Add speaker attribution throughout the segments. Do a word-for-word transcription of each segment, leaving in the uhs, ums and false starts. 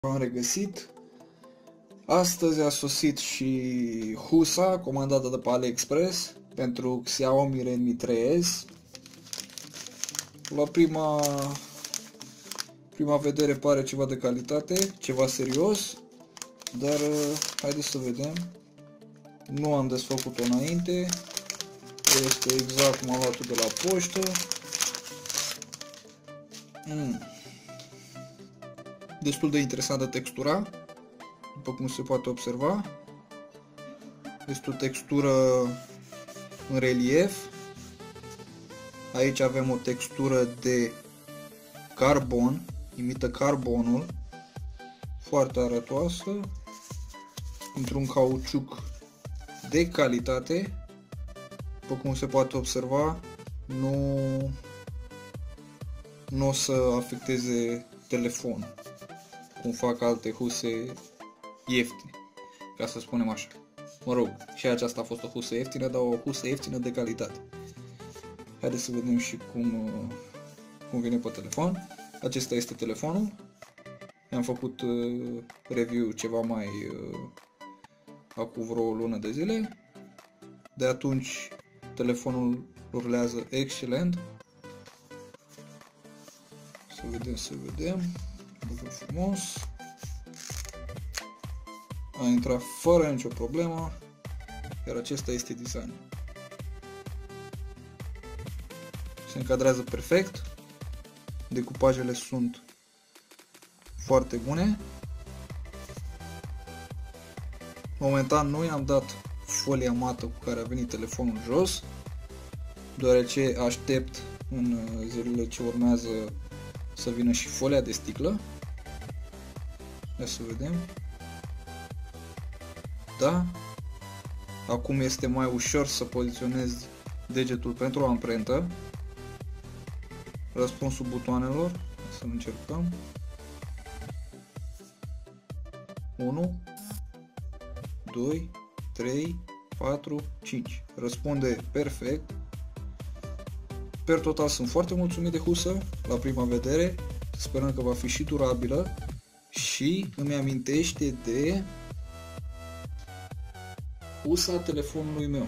Speaker 1: am regăsit. Astăzi a sosit și husa comandată de pe AliExpress pentru Xiaomi Redmi trei S. La prima, prima vedere pare ceva de calitate, ceva serios, dar haideți să vedem. Nu am desfăcut-o înainte, este exact cum am luat-o de la poștă. Mm. Destul de interesantă textura, după cum se poate observa. Este o textură în relief. Aici avem o textură de carbon, imită carbonul, foarte arătoasă, într-un cauciuc de calitate. După cum se poate observa, nu, nu o să afecteze telefonul, cum fac alte huse ieftine, ca să spunem așa. Mă rog, și aceasta a fost o husă ieftină, dar o husă ieftină de calitate. Haideți să vedem și cum, cum vine pe telefon. Acesta este telefonul. Am făcut uh, review ceva mai uh, acum vreo o lună de zile. De atunci telefonul rulează excelent. Să vedem, să vedem. Băgă frumos. A intrat fără nicio problemă. Iar acesta este design. Se încadrează perfect. Decupajele sunt foarte bune. Momentan nu i-am dat folia mată cu care a venit telefonul jos, deoarece aștept în zilele ce urmează să vină și folia de sticlă. Hai să vedem. Da. Acum este mai ușor să poziționez degetul pentru o amprentă. Răspunsul butoanelor. Să încercăm. unu, doi, trei, patru, cinci. Răspunde perfect. Per total sunt foarte mulțumit de husă la prima vedere. Sperăm că va fi și durabilă și îmi amintește de husa telefonului meu.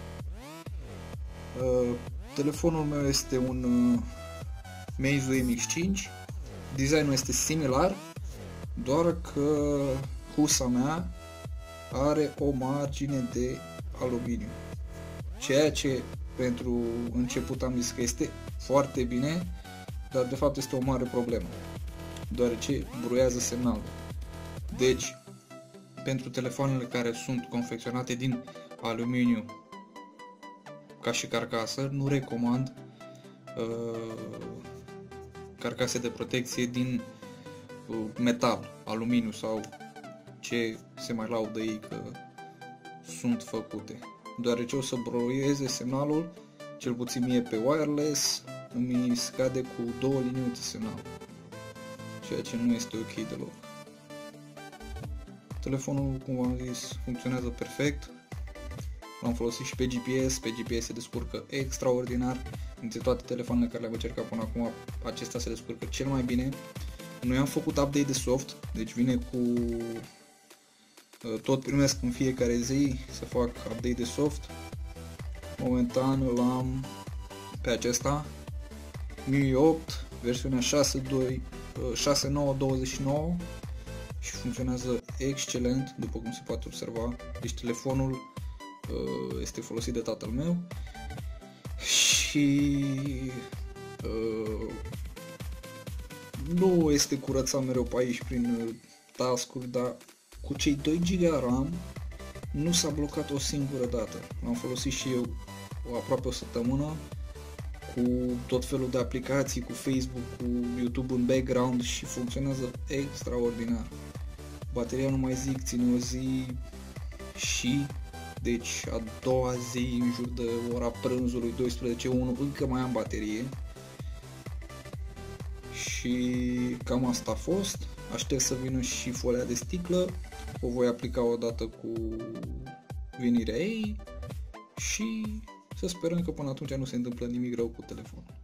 Speaker 1: Uh, telefonul meu este un uh, Meizu M X cinci. Designul este similar, doar că husa mea are o margine de aluminiu, ceea ce pentru început am zis că este foarte bine, dar de fapt este o mare problemă, deoarece bruiază semnalul. Deci, pentru telefoanele care sunt confecționate din aluminiu ca și carcasă, nu recomand uh, carcase de protecție din uh, metal, aluminiu sau ce se mai laudă ei că sunt făcute, deoarece o să bruieze semnalul, cel puțin mie pe wireless îmi scade cu două liniuțe semnalul, ceea ce nu este ok deloc. Telefonul, cum v-am zis, funcționează perfect. L-am folosit și pe G P S, pe G P S se descurcă extraordinar. Dintre toate telefoanele care le-am încercat până acum, acesta se descurcă cel mai bine. Noi am făcut update de soft, deci vine cu... tot primesc în fiecare zi să fac update de soft. Momentan l-am pe acesta, M I U I opt, versiunea șase punct nouă douăzeci și nouă și funcționează excelent, după cum se poate observa. Deci telefonul uh, este folosit de tatăl meu și uh, nu este curățat mereu pe aici prin uh, task-uri, dar cu cei doi giga RAM nu s-a blocat o singură dată. L-am folosit și eu aproape o săptămână cu tot felul de aplicații, cu Facebook, cu YouTube în background și funcționează extraordinar. Bateria, nu mai zic, ține o zi și deci a doua zi, în jur de ora prânzului douăsprezece unu, încă mai am baterie. Și cam asta a fost. Aștept să vină și folia de sticlă. O voi aplica odată cu venirea ei și să sperăm că până atunci nu se întâmplă nimic rău cu telefonul.